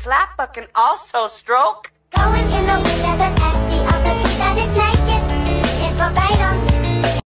slap but can also stroke. Going in the